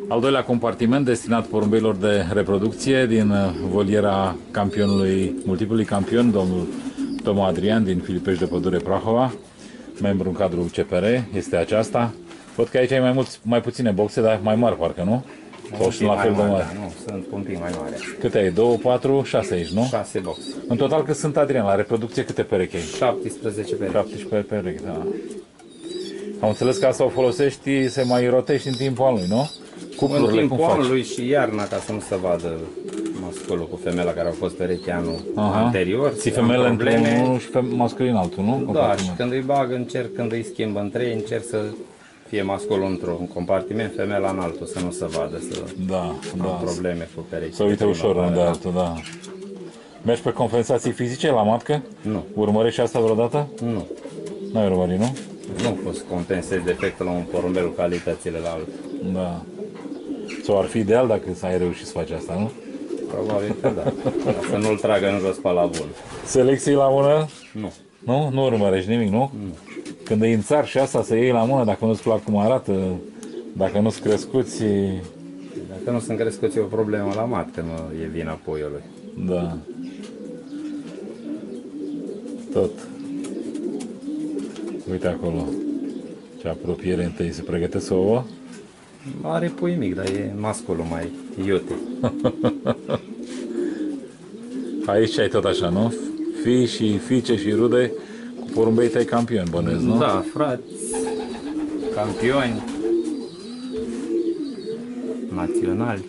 Al doilea compartiment destinat porumbeilor de reproducție din voliera campionului, multiplului campion, domnul Toma Adrian din Filipești de Pădure Prahova, membru în cadrul CPR, este aceasta. Văd că aici ai mai puține boxe, dar mai mari parcă, nu? Sau sunt la fel de mari? Nu, sunt un pic mai mari. Câte ai? 2, 4, 6 aici, nu? 6 boxe. În total cât sunt, Adrian, la reproducție câte perechi ai? 17 perechi. 17 perechi, da. Am înțeles că asta o folosești, se mai rotești în timpul anului, nu? În timpul anului și iarna, ca să nu se vadă masculul cu femela care au fost perechi anul anterior. Ții femele într-unul și masculul în altul, nu? Da, și când îi bag, încerc, când îi schimb în 3, încerc să fie masculul într-un compartiment, femela în altul, să nu se vadă, să am probleme cu perechi. Să uite ușor unul de altul, da. Mergi pe compensații fizice la matcă? Nu. Urmărești și asta vreodată? Nu. N-ai urmărit, nu? Nu pot să compensez defectul la un porumbel cu calitățile la altul. Da. Sau ar fi ideal dacă ai reușit să faci asta, nu? Probabil că da. Să nu-l tragă în jos pe la bun. Selecții la mână? Nu. Nu? Nu urmărești nimic, nu? Nu. Când îi în țar și asta să iei la mână, dacă nu-ți plac cum arată, dacă nu-ți crescuți... Dacă nu sunt crescuți, e o problemă la matcă, nu e vina puiului. Da. Tot. Uite acolo. Ce apropiere întâi. Se pregătesc ouă? Are pui mic, dar e masculul mai iute. Aici ai tot așa, nu? Fii și fiice și rude cu porumbei tăi campioni, bănesc, nu? Da, frați, campioni, naționali.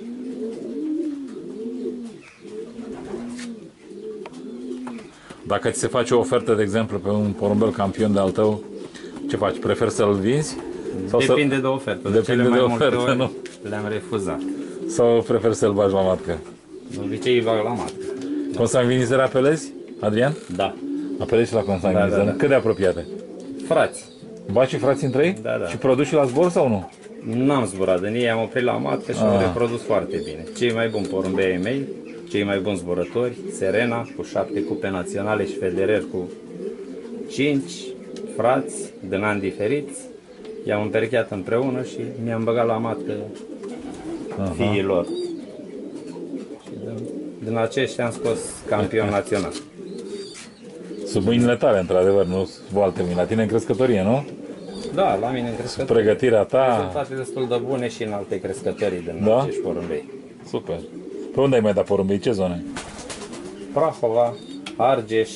Dacă ți se face o ofertă, de exemplu, pe un porumbel campion de al tău, ce faci? Preferi să-l vinzi? Sau depinde de ofertă. De cele mai multe ori nu? Le-am refuzat. Sau preferi să-l bagi la matcă? De obicei îi bag la matcă. Consanguinizări apelezi, Adrian? Da. Apelezi și la consanguinizări? Da. Cât de apropiate? Frați. Bagi și frații între ei? Da. Și produci la zbor sau nu? N-am zburat în ei, am oprit la matcă și am reprodus foarte bine. Cei mai buni porumbei ai mei, cei mai buni zburători, Serena cu 7 cupe naționale și Federer cu 5 frați din ani diferiți. I-am împerecheat împreună și mi-am băgat la matcă fiilor. Și din aceștia am scos campion național. Sub mâinile tale, într-adevăr, nu sub alte mâini. La tine în crescătorie, nu? Da, la mine în crescătorie. Pregătirea ta... Rezultate destul de bune și în alte crescătorii din acești porumbei. Super. Pe unde ai mai dat porumbei? Ce zone? Prahova, Argeș,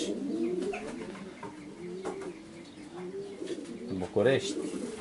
București.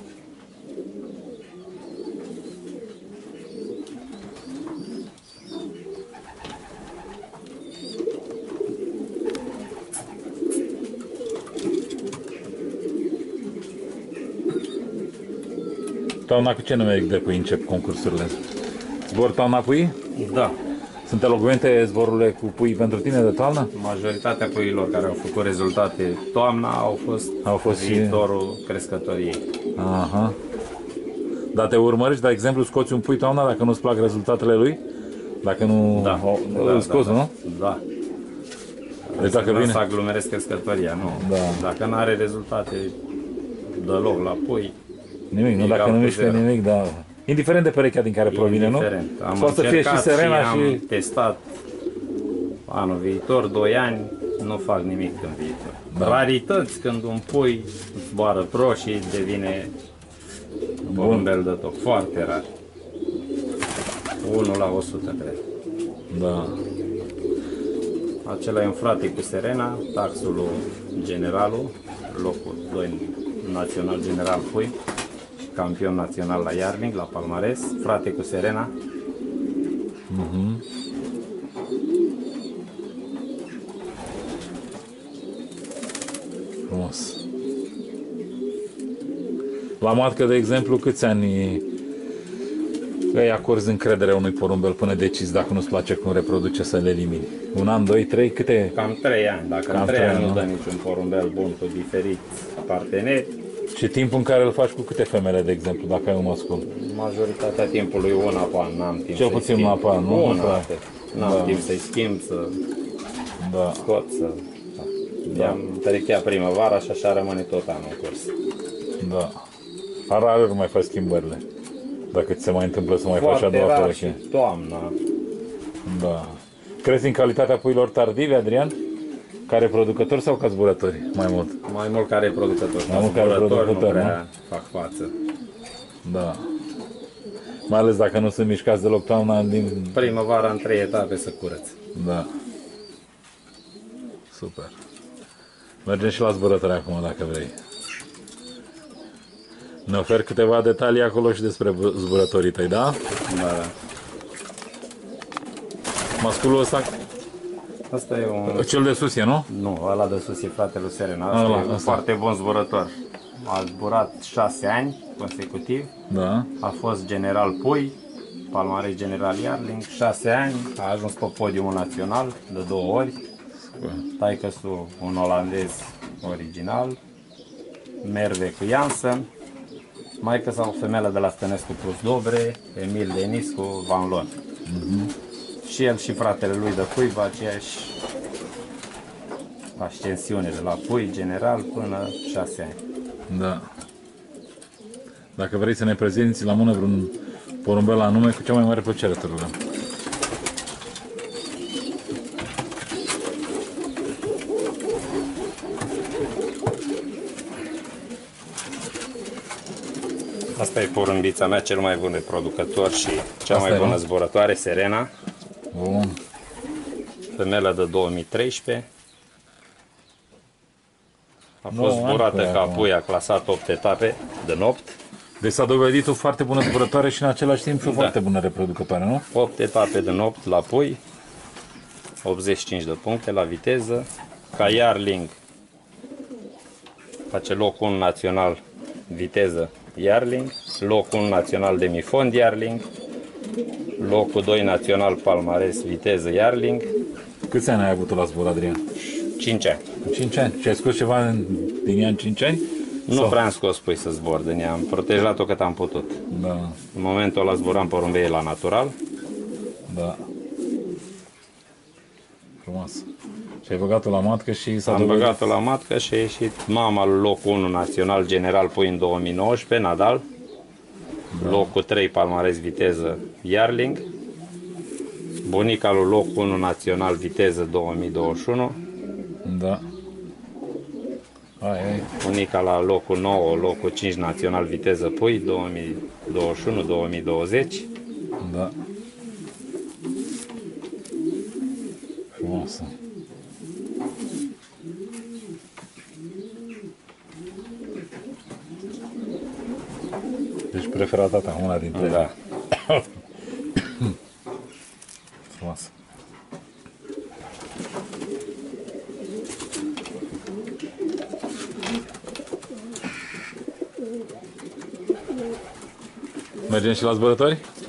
Toamna cu ce nume de pui încep concursurile? Zbor toamna pui? Da. Sunt elocvente zborurile cu pui pentru tine de toamnă? Majoritatea puiilor care au făcut rezultate toamna au fost viitorul crescătoriei. Aha. Dar te urmărești, de exemplu, scoți un pui toamna dacă nu-ți plac rezultatele lui? Dacă nu îl scoți, nu? Da. Deci dacă vine... să aglomerez crescătoria, nu. Da. Dacă nu are rezultate deloc la pui, nimic, nu, dacă nu mișcă nimic, da. Indiferent de perechea din care provine, nu? Am să fie și Serena și am testat anul viitor, 2 ani, nu fac nimic în viitor. Da. Rarități când un pui zboară pro și devine porumbel de top. Foarte rar. 1 la 100, cred. Da. Acela e un frate cu Serena, taxul generalul, locul 2 național general pui. Campion național la Iarning, la palmares, frate cu Serena. Frumos. La matcă, de exemplu, câți ani îi acorzi încredere unui porumbel până decizi dacă nu-ți place cum reproduce să le elimini? 1 an, 2, 3, câte? Cam 3 ani. Dacă în 3 ani nu dă niciun porumbel bun cu diferiți parteneri. Și timpul în care îl faci cu câte femele, de exemplu, dacă ai un mascul? Majoritatea timpului una pe an, n-am timp. Cel puțin una pe an, nu? N-am timp să-i schimb, să scot, să... I-am perecheat primăvara și așa rămâne tot anul în curs. Da. Rar mai faci schimbările. Dacă ți se mai întâmplă să mai faci a Foarte doua rar și pereche. toamna. Da. Crezi în calitatea puilor tardive, Adrian? Ca reproducători sau ca zburători? Mai mult. Mai mult ca reproducător. Mai mult ca Zburători nu reproducător, prea fac față. Da. Mai ales dacă nu sunt mișcați deloc toamna din... Primăvara în 3 etape să curăț. Da. Super. Mergem și la zburători acum, dacă vrei. Ne ofer câteva detalii acolo și despre zburătorii tăi, da? Da. Masculul ăsta, Asta e un... cel de sus e, nu? Nu, ăla de sus e fratele lui Serena. Asta Ăla, e un asta. foarte bun zburător. A zburat 6 ani consecutiv. Da. A fost general pui, palmares general Yarling, 6 ani. A ajuns pe podiumul național de 2 ori. Taică-su un olandez original. Merve cu Janssen. Maică sau femeia de la Stănescu Plus Dobre, Emil Deniscu, Van Loon. Și el și fratele lui de pui, pe aceeași ascensiune de la pui general până 6 ani. Da. Dacă vrei să ne prezinți la mână vreun porumbel anume, cu cea mai mare plăcere te rugăm. Asta e porumbița mea, cel mai bun reproducător și cea Asta mai e, bună nu? zburătoare, Serena. Bun. Femeia de 2013. A Nouă fost ani zburată cu ea ca acum. pui, a clasat 8 etape de nopt. Deci s-a dovedit o foarte bună zburătoare și în același timp și o foarte bună reproducătoare, nu? 8 etape de nopt la pui, 85 de puncte la viteză. Ca Yarling face locul 1 național viteză Yarling, locul 1 național demifond Yarling, locul 2 național palmares viteză Yarling, Câți ani ai avut la zbor, Adrian? 5 ani. 5 ani. Și ai scos ceva din ea în 5 ani? Nu prea am scos pui să zbor din ea, am protejat-o cât am putut. Da, În momentul ăla zburam porumbei la natural. da. Frumos. Și ai băgat-o la matcă și s-a Am dovedit. băgat-o la matcă și a ieșit mama lui locul 1 național general pui în 2019, Nadal. Locul 3 palmares viteză Yarling. Bunica lui locul 1 național viteză 2021. Da. Ai. Bunica la locul 9, locul 5 național viteză pui 2021-2020. Da. Frumoasă. Deci preferata ta, una dintre ele. Da. Frumoasă. Mergem și la zburători?